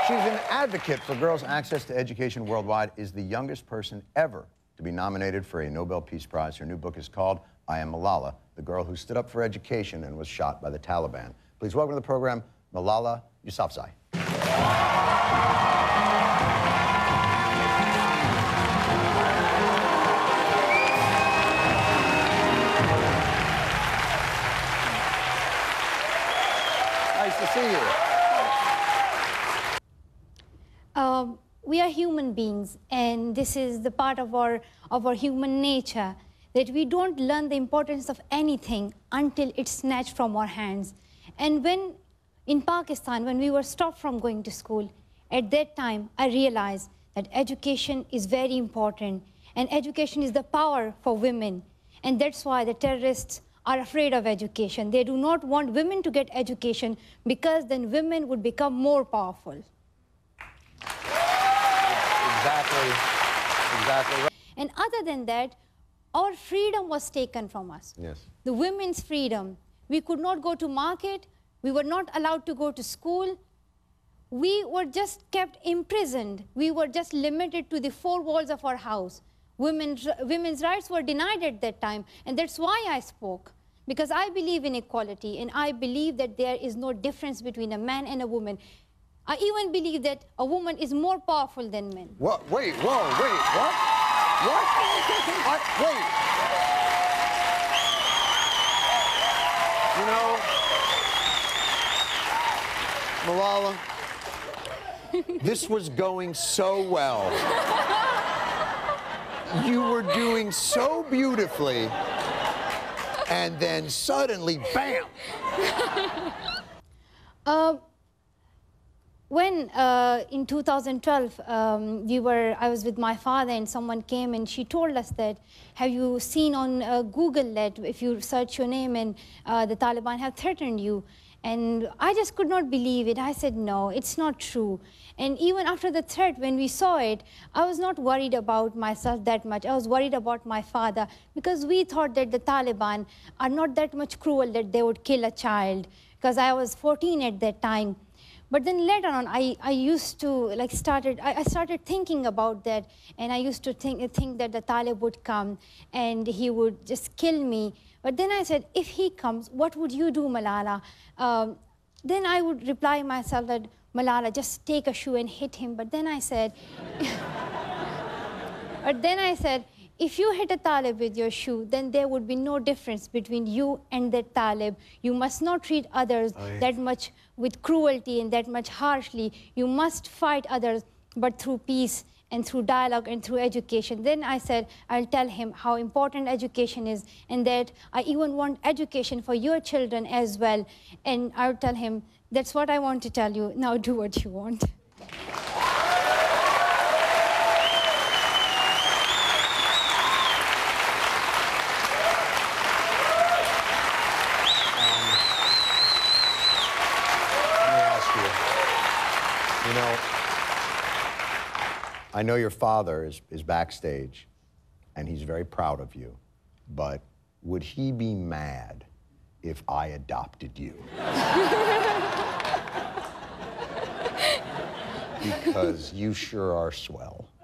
She's an advocate for girls' access to education worldwide, is the youngest person ever to be nominated for a Nobel Peace Prize. Her new book is called I Am Malala, the girl who stood up for education and was shot by the Taliban. Please welcome to the program, Malala Yousafzai. Nice to see you. We are human beings, and this is the part of our human nature, that we don't learn the importance of anything until it's snatched from our hands. And when, in Pakistan, when we were stopped from going to school, at that time, I realized that education is very important, and education is the power for women. And that's why the terrorists are afraid of education. They do not want women to get education, because then women would become more powerful. Exactly right. And other than that, our freedom was taken from us. Yes. The women's freedom. We could not go to market. We were not allowed to go to school. We were just kept imprisoned. We were just limited to the four walls of our house. Women's rights were denied at that time, and that's why I spoke. Because I believe in equality, and I believe that there is no difference between a man and a woman. I even believe that a woman is more powerful than men. What? Wait, whoa, wait, what? What? Wait. You know, Malala, this was going so well. You were doing so beautifully, and then suddenly, bam! When in 2012, I was with my father, and someone came and she told us that, have you seen on Google that if you search your name and the Taliban have threatened you? And I just could not believe it. I said, no, it's not true. And even after the threat, when we saw it, I was not worried about myself that much. I was worried about my father, because we thought that the Taliban are not that much cruel that they would kill a child, because I was 14 at that time. But then later on, I used to, I started thinking about that, and I used to think that the Talib would come and he would just kill me. But then I said, if he comes, what would you do, Malala? Then I would reply myself that, Malala, just take a shoe and hit him. But then I said, if you hit a Talib with your shoe, then there would be no difference between you and that Talib. You must not treat others that much with cruelty and that much harshly. You must fight others, but through peace and through dialogue and through education. Then I said, I'll tell him how important education is, and that I even want education for your children as well. And I'll tell him, that's what I want to tell you. Now do what you want. You know, I know your father is backstage, and he's very proud of you, but would he be mad if I adopted you? Because you sure are swell.